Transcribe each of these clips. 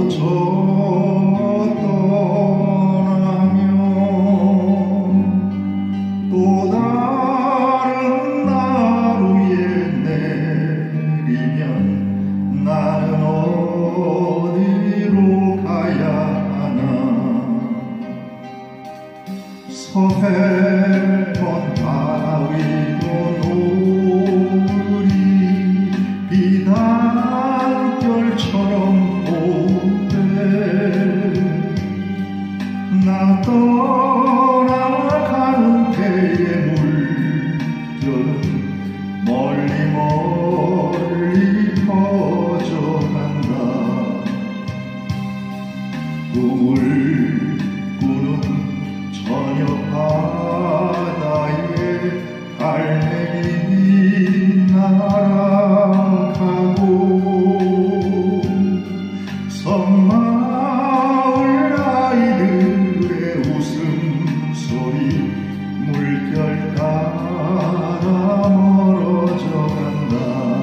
저 떠나면 또 다른 하루에 내리면 나는 어디로 가야 하나. 서해먼 바다 위로 노을이 비단결처럼 오대 나 떠나가는 배의 물결은 멀리 멀리 퍼져간다. 꿈을 꾸는 저녁 바다에 갈매기 날아가고 섬마을 아이들의 웃음소리 물결 따라 멀어져 간다.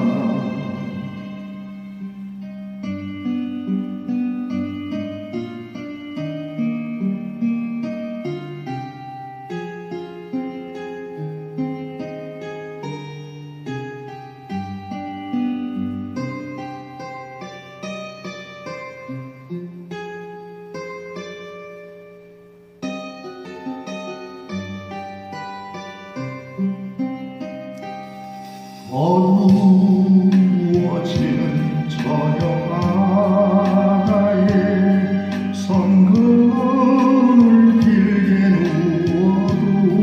어두워지는 저녁 바다에 성근을 길게 누워도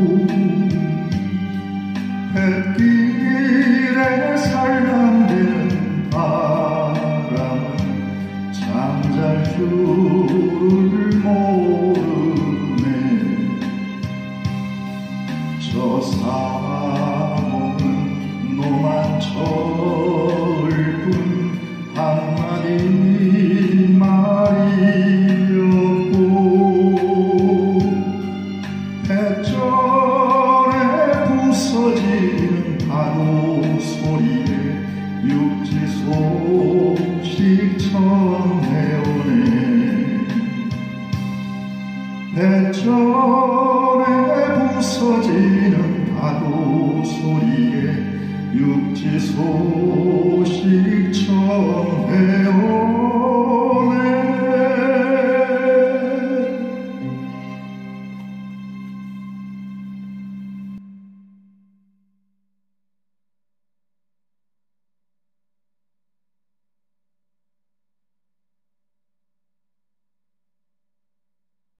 햇길에 살랑대는 바람은 잠잘 줄을 모르네. 저 사람은 노만 철뿐 한마디 말이었고 햇절에 부서지는 파도 소리에 육지 소식처럼 내오네. 햇절에 부서지는 파도 소리에 육지 소